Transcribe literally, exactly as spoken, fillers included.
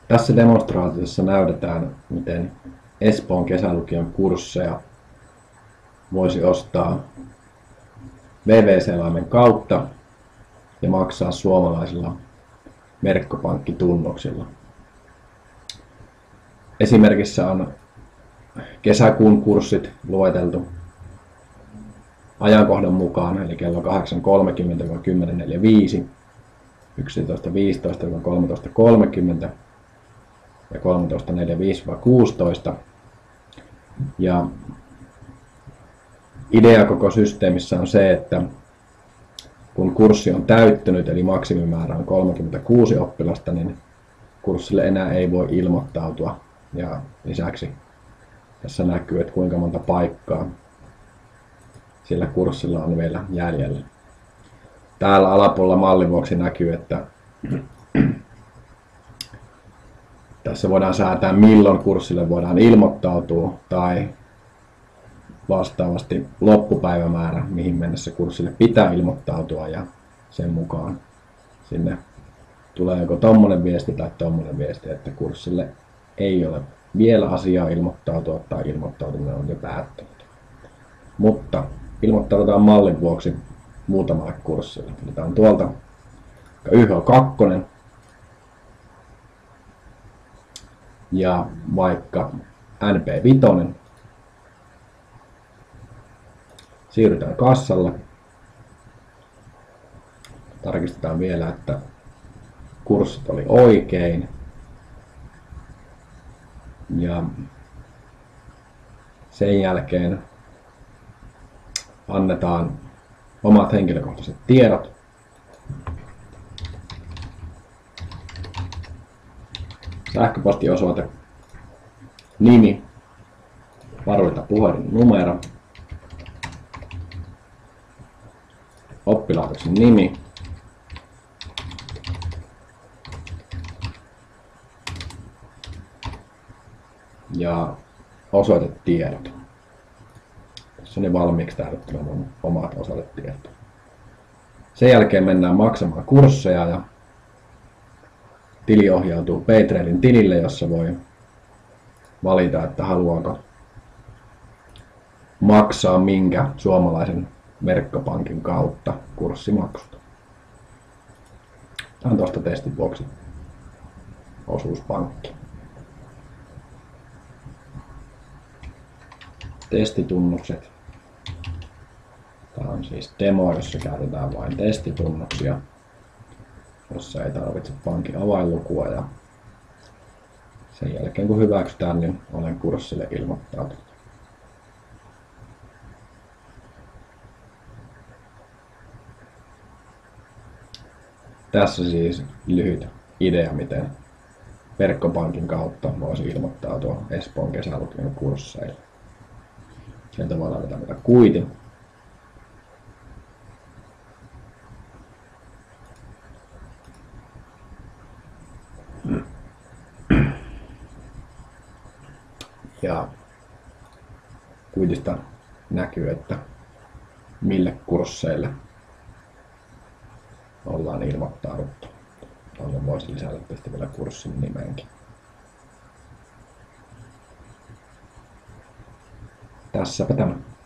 Tässä demonstraatiossa näytetään, miten Espoon kesälukion kursseja voisi ostaa W W C-laimen kautta ja maksaa suomalaisilla verkkopankkitunnuksilla. Esimerkissä on kesäkuun kurssit lueteltu ajankohdan mukaan, eli kello kahdeksan kolmekymmentä - kymmenen neljäkymmentäviisi, yksitoista viisitoista - kolmetoista kolmekymmentä ja kolmetoista neljäkymmentäviisi - kuusitoista. Ja idea koko systeemissä on se, että kun kurssi on täyttynyt, eli maksimimäärä on kolmekymmentäkuusi oppilasta, niin kurssille enää ei voi ilmoittautua. Ja lisäksi tässä näkyy, että kuinka monta paikkaa sillä kurssilla on vielä jäljellä. Täällä alapuolella mallin vuoksi näkyy, että tässä voidaan säätää, milloin kurssille voidaan ilmoittautua, tai vastaavasti loppupäivämäärä, mihin mennessä kurssille pitää ilmoittautua, ja sen mukaan sinne tulee joko tommonen viesti tai tommonen viesti, että kurssille ei ole vielä asiaa ilmoittautua tai ilmoittautuminen on jo päättynyt. Mutta ilmoittaudutaan mallin vuoksi muutamalle kurssille. Otetaan tuolta Y H kaksi ja vaikka N P viisi. Siirrytään kassalle. Tarkistetaan vielä, että kurssit oli oikein. Ja sen jälkeen annetaan omat henkilökohtaiset tiedot. Sähköpostiosoite, nimi, varuita puhelinnumero, oppilaitoksen nimi, ja osoitetiedot. Tässä on jo valmiiksi täytettynä mun omat osoitetiedot. Sen jälkeen mennään maksamaan kursseja ja tili ohjautuu Paytrailin tilille, jossa voi valita, että haluaako maksaa minkä suomalaisen verkkopankin kautta kurssimaksut. Tämä on tuosta testin vuoksi osuuspankki. Testitunnukset. Tämä on siis demo, jossa käytetään vain testitunnuksia, jossa ei tarvitse pankin avainlukua, ja sen jälkeen kun hyväksytään, niin olen kurssille ilmoittautunut. Tässä siis lyhyt idea, miten verkkopankin kautta voisi ilmoittautua Espoon kesälukion kursseille. Sieltä voi laittaa mitä kuitin. Ja kuitista näkyy, että mille kursseille ollaan ilmoittauduttu. Tuonne voisi lisätä tästä vielä kurssin nimenkin. Tässäpä tämä.